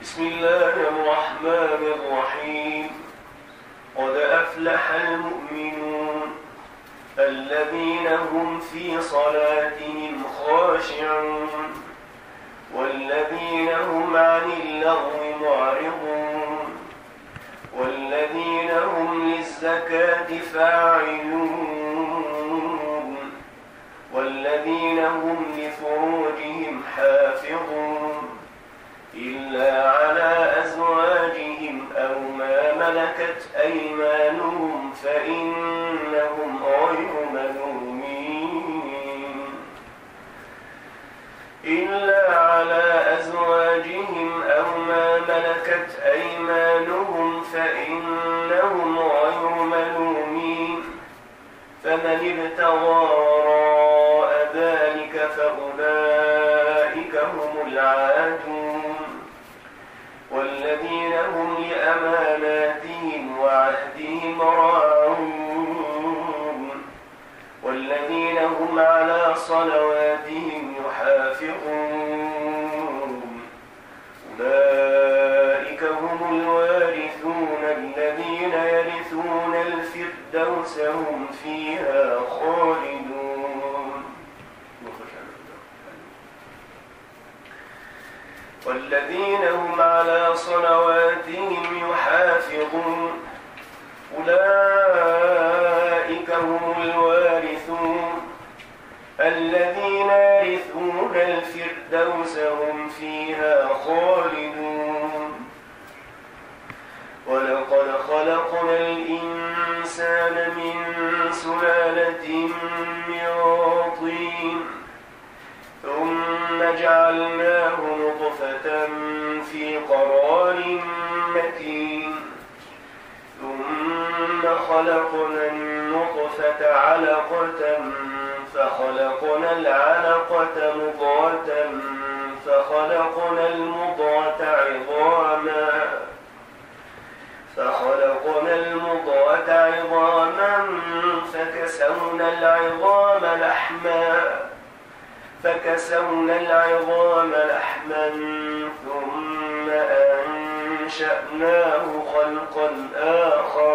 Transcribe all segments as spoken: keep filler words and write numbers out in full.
بسم الله الرحمن الرحيم. قد أفلح المؤمنون الذين هم في صلاتهم خاشعون والذين هم عن اللغو معرضون والذين هم للزكاة فاعلون والذين هم لفروجهم حافظون إلا على أزواجهم أو ما ملكت أيمانهم فإنهم غير ملومين إلا على أزواجهم أو ما ملكت أيمانهم فإنهم غير ملومين فمن ابتغى وراء ذلك فأولئك هم العادون والذين هم لأماناتهم وعهدهم راعون والذين هم على صلواتهم يحافظون أولئك هم الوارثون الذين يرثون الفردوس هم فيها خالدون والذين هم على صلواتهم يحافظون أولئك هم الوارثون الذين يرثون الفردوس هم فيها خالدون ولقد خلقنا الإنسان من سلالة من طين ثم جعلناه نطفة في قرار مكين ثم خلقنا النطفة علقة فخلقنا العلقة مضغة فخلقنا المضغة عظاما فخلقنا المضغة عظاما فكسونا العظام لحما فكسونا العظام لحما ثم أنشأناه خلقا آخر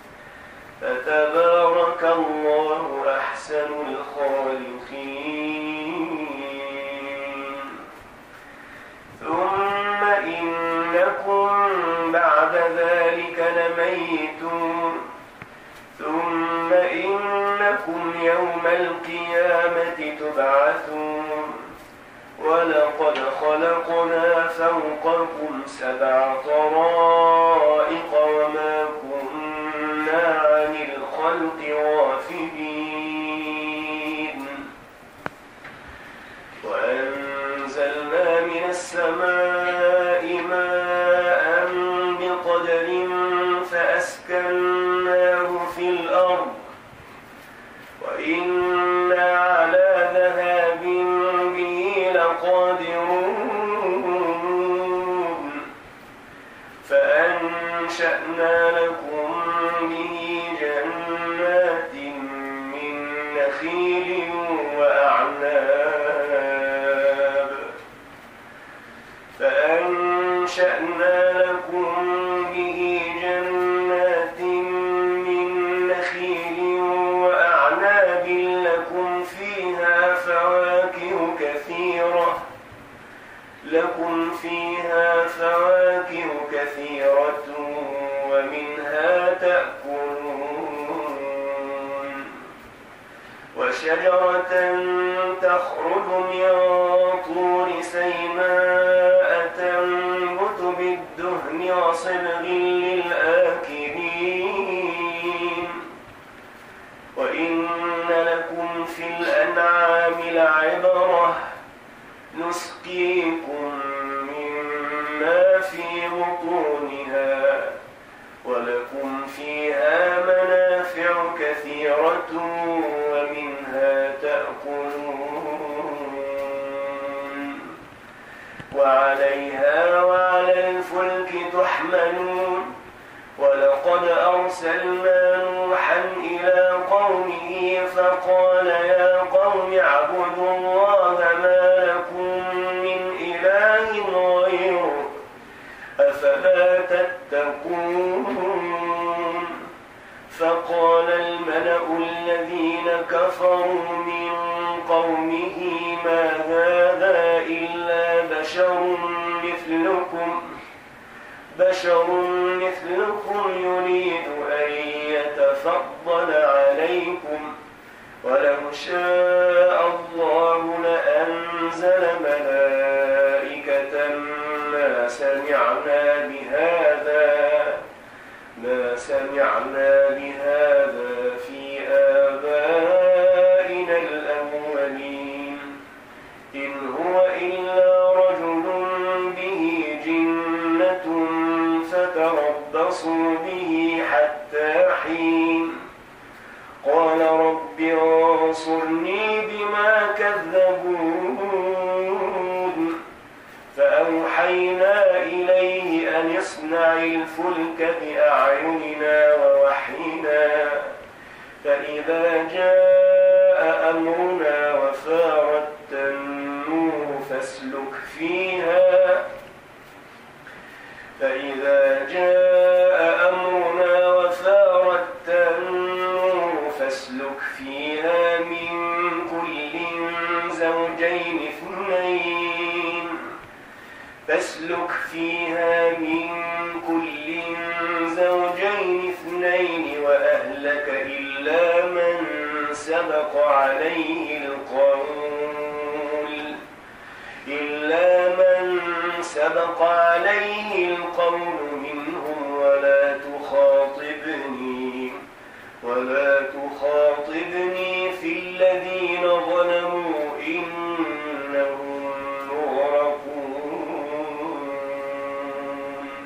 فتبارك الله أحسن الخالقين ثم إنكم بعد ذلك لميتون ثم إنكم يوم القيامة تبعثون ولقد خلقنا فوقكم سبع طرائق وما كنا عن الخلق غافلين وأنزلنا من السماء ماء بقدر فأسكناه في الأرض وإنا على ذهاب به لقادرون فأنشأنا لكم به جنات من نخيل وأعناب فأنشأنا لكم به جنات من نخيل وأعناب لكم فيها فواكه كثيرة لكم فيها فواكه كثيرة ومنها تأكلون وشجرة تخرج من طور سيناء تنبت بالدهن وصبغ للآكلين وإن لكم في الأنعام لعبرة نسقيكم مما في بطونها ولكم فيها منافع كثيرة ومنها تأكلون وعليها وعلى الفلك تحملون ولقد أرسلنا نوحا إلى قومه فقال يا قوم اعبدوا الله ما لكم من إله غيره أفلا تتقون فقال الملأ الذين كفروا من قومه ما هذا إلا بشر مثلكم بشر مثلكم يريد أن يتفضل عليكم ولو شاء الله لأنزل ملائكة ما سمعنا بهذا ما سمعنا بهذا في آبائنا الأولين إن هو إلا رجل به جنة فتربصوا به حتى حين قال رب انصرني بما كذبون فأوحينا إليه أن اصنع الفلك بأعيننا ووحينا فإذا جاء أمرنا وفارت النور فاسلك فيها فإذا جاء أمرنا وفارت النور فاسلك فيها من كل زوجين اثنين فاسلك فيها من كل زوجين اثنين وأهلك إلا من سبق عليه القول إلا من سبق عليه القول منهم ولا تخاطبني ولا تخاطبني في الذين ظلموا إنهم مغرقون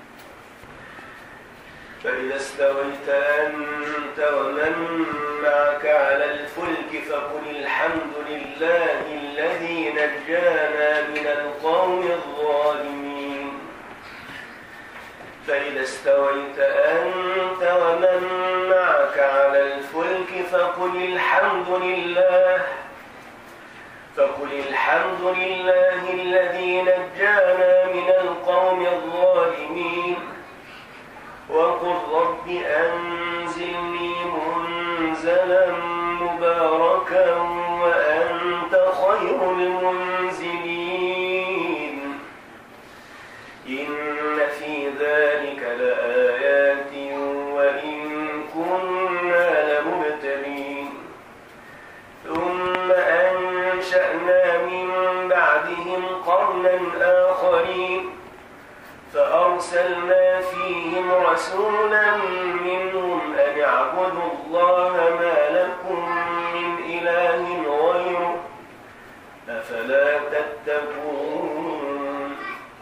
فإذا استويت أنت ومن معك على الفلك فقل الحمد لله الذي نجانا من القوم الظالمين فإذا استويت أنت ومن معك على الفلك فقل الحمد لله فقل الحمد لله الذي نجانا من القوم الظالمين وقل رب أنزلني منزلا مباركا وأنت خير المنزلين إن في ذلك لآيات وإن كنا لمبتلين ثم أنشأنا من بعدهم قرنا آخرين فأرسلنا فيهم رسولا منهم أن اعبدوا الله ما لكم من إله غيره أفلا تتقون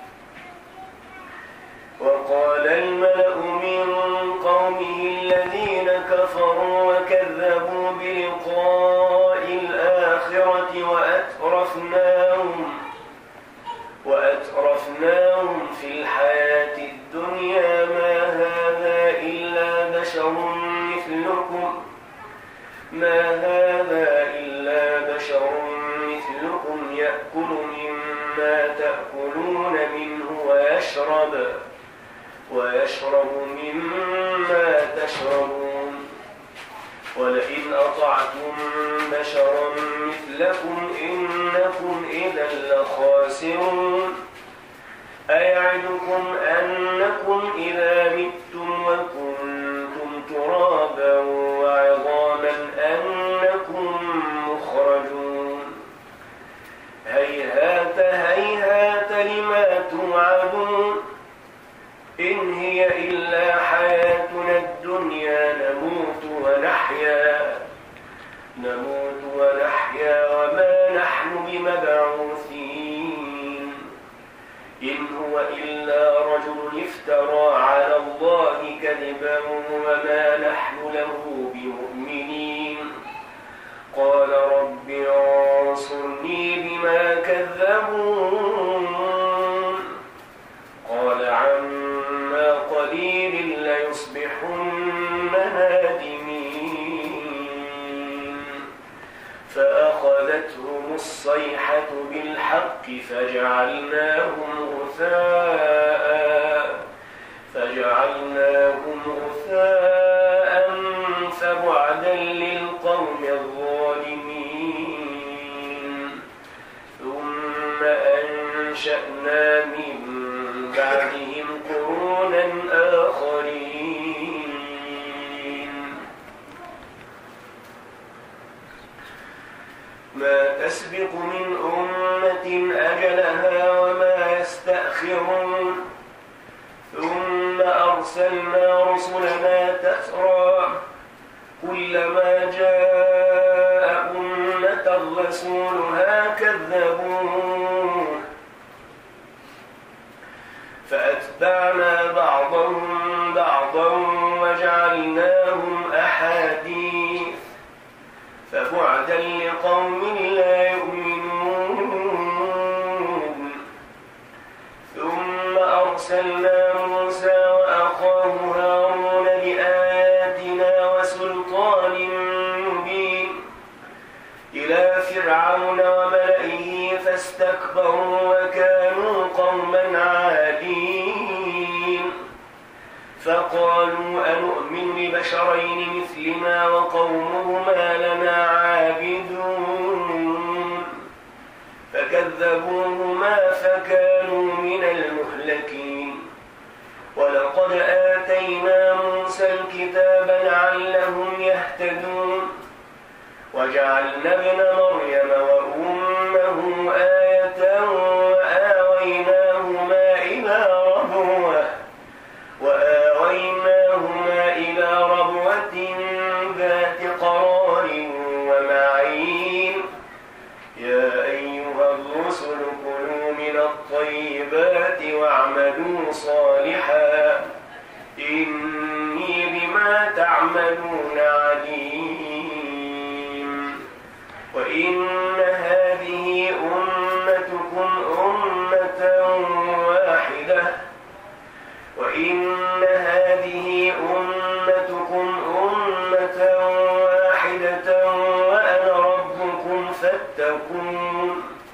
وقال الملأ من قومه الذين كفروا وكذبوا بلقاء الآخرة وأترفناهم وأترفناهم في الحياة الدنيا ما هذا إلا بشر مثلكم ما هذا إلا بشر مثلكم يأكل مما تأكلون منه ويشرب ويشرب مما تشربون ولئن أطعتم بشرا مثلكم إنكم إذا لخاسرون أيعدكم أنكم إذا متم وكنتم ترابا وعظاما أنكم مخرجون هيهات هيهات لما توعدون إن هي إلا حياتنا الدنيا نموت ونحيا نموت ونحيا وما نحن بمبعوثين إن هو إلا رجل افترى على الله كذبا وما نحن له بمؤمنين قال رب انصرني بما كذبون قال عما قليل ليصبحن نادمين فأخذتهم الصيحة بالحق فجعلناهم غثاء وأنشأنا من بعدهم قرونا آخرين ما تسبق من أمة أجلها وما يستأخرون ثم أرسلنا رسلنا تترى كلما جاء أمة رسولها كذبوه فأتبعنا بعضهم بعضا وجعلناهم أحاديث فبعدا لقوم لا يؤمنون ثم أرسلنا موسى وأخاه هارون بآياتنا وسلطان مبين إلى فرعون وملئه فاستكبروا وكانوا قوما عادين فقالوا أنؤمن لبشرين مثلنا وقومهما لنا عابدون فكذبوهما فكانوا من المهلكين ولقد آتينا موسى الكتاب لعلهم يهتدون وجعلنا ابن مريم وأمه آية وآويناهما إلى ربوة وآويناهما إلى ربوة ذات قرار ومعين يا أيها الرسل كلوا من الطيبات واعملوا صالحا إني بما تعملون عليم وإن هذه أمتكم أمة واحدة وإن هذه أمتكم أمة واحدة وأنا ربكم فاتقون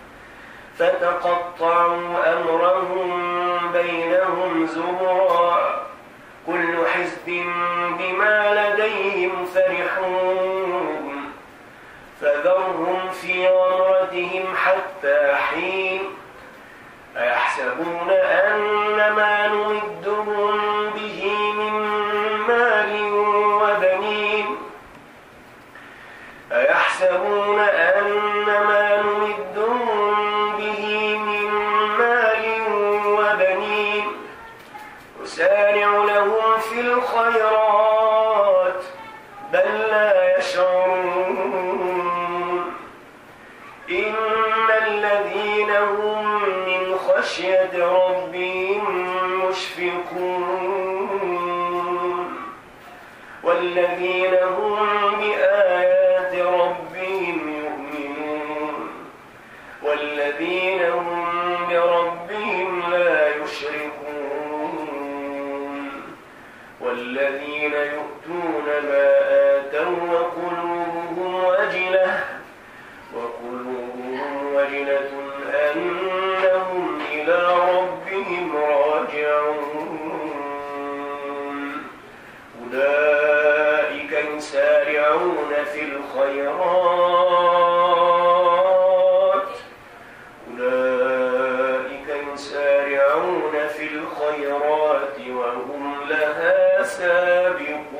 فتقطعوا أمرهم بينهم زبرا كل حزب بما لديهم فرحون فذرهم في غمرتهم حتى حين أيحسبون أن ما نمدهم به من مال وبنين أيحسبون أن ما نمدهم به من مال وبنين نسارع لهم في الخيرات بل لا يشعرون إن الذين هم من خشية ربهم مشفقون والذين هم بآيات ربهم يؤمنون والذين هم بربهم لا يشركون والذين يؤتون ما آتوا وقلوبهم وجلة وقلوبهم وجلة أنهم إلى ربهم راجعون أولئك يسارعون في الخيرات أولئك يسارعون في الخيرات وهم لها سابقون